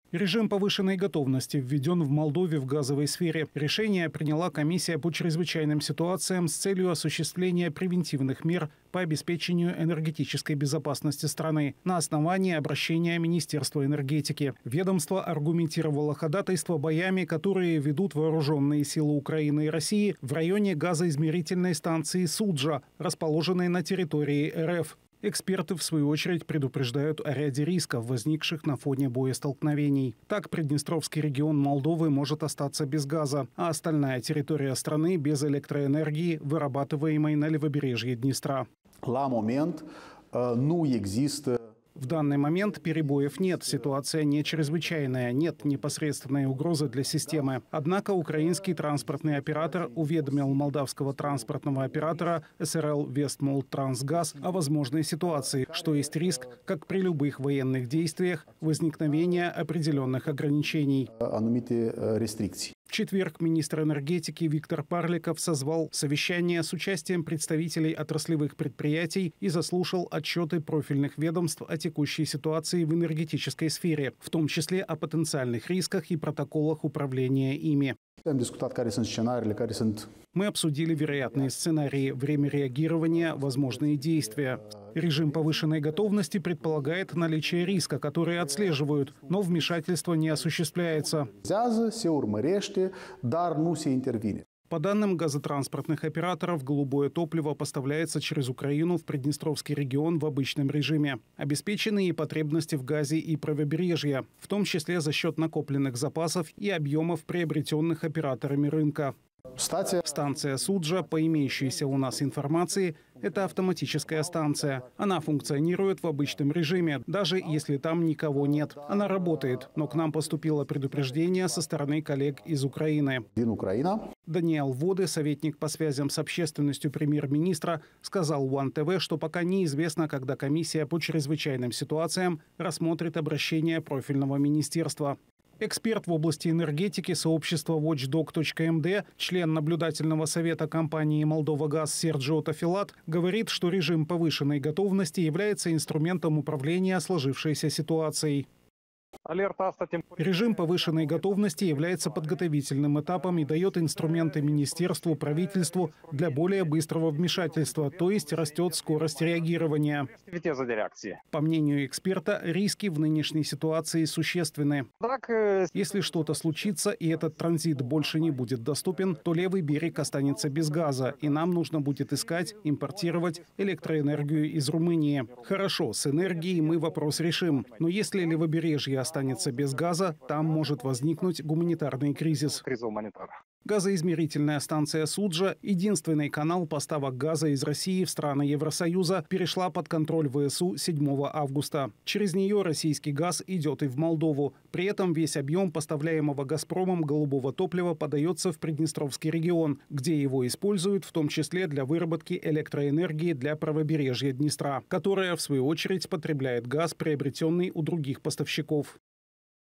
Режим повышенной готовности введен в Молдове в газовой сфере. Решение приняла комиссия по чрезвычайным ситуациям с целью осуществления превентивных мер по обеспечению энергетической безопасности страны на основании обращения Министерства энергетики. Ведомство аргументировало ходатайство боями, которые ведут вооруженные силы Украины и России в районе газоизмерительной станции Суджа, расположенной на территории РФ. Эксперты, в свою очередь, предупреждают о ряде рисков, возникших на фоне боестолкновений. Так, Приднестровский регион Молдовы может остаться без газа, а остальная территория страны без электроэнергии, вырабатываемой на левобережье Днестра. В данный момент перебоев нет, ситуация не чрезвычайная, нет непосредственной угрозы для системы. Однако украинский транспортный оператор уведомил молдавского транспортного оператора СРЛ Вестмолтрансгаз о возможной ситуации, что есть риск, как при любых военных действиях, возникновения определенных ограничений. В четверг министр энергетики Виктор Парликов созвал совещание с участием представителей отраслевых предприятий и заслушал отчеты профильных ведомств о текущей ситуации в энергетической сфере, в том числе о потенциальных рисках и протоколах управления ими. Мы обсудили вероятные сценарии, время реагирования, возможные действия. Режим повышенной готовности предполагает наличие риска, который отслеживают, но вмешательство не осуществляется. По данным газотранспортных операторов, голубое топливо поставляется через Украину в Приднестровский регион в обычном режиме. Обеспечены и потребности в газе и правобережья, в том числе за счет накопленных запасов и объемов, приобретенных операторами рынка. Станция Суджа, по имеющейся у нас информации, это автоматическая станция. Она функционирует в обычном режиме, даже если там никого нет. Она работает, но к нам поступило предупреждение со стороны коллег из Украины. Даниэл Воды, советник по связям с общественностью премьер-министра, сказал УАН ТВ, что пока неизвестно, когда комиссия по чрезвычайным ситуациям рассмотрит обращение профильного министерства. Эксперт в области энергетики сообщества Watchdog.md, член наблюдательного совета компании «Молдова-Газ» Серджио Тафилат, говорит, что режим повышенной готовности является инструментом управления сложившейся ситуацией. Режим повышенной готовности является подготовительным этапом и дает инструменты министерству, правительству для более быстрого вмешательства, то есть растет скорость реагирования. По мнению эксперта, риски в нынешней ситуации существенны. Если что-то случится и этот транзит больше не будет доступен, то левый берег останется без газа, и нам нужно будет искать, импортировать электроэнергию из Румынии. Хорошо, с энергией мы вопрос решим, но если левобережье останется без газа, там может возникнуть гуманитарный кризис. Газоизмерительная станция Суджа, единственный канал поставок газа из России в страны Евросоюза, перешла под контроль ВСУ 7 августа. Через нее российский газ идет и в Молдову. При этом весь объем поставляемого «Газпромом» голубого топлива подается в Приднестровский регион, где его используют в том числе для выработки электроэнергии для правобережья Днестра, которая, в свою очередь, потребляет газ, приобретенный у других поставщиков.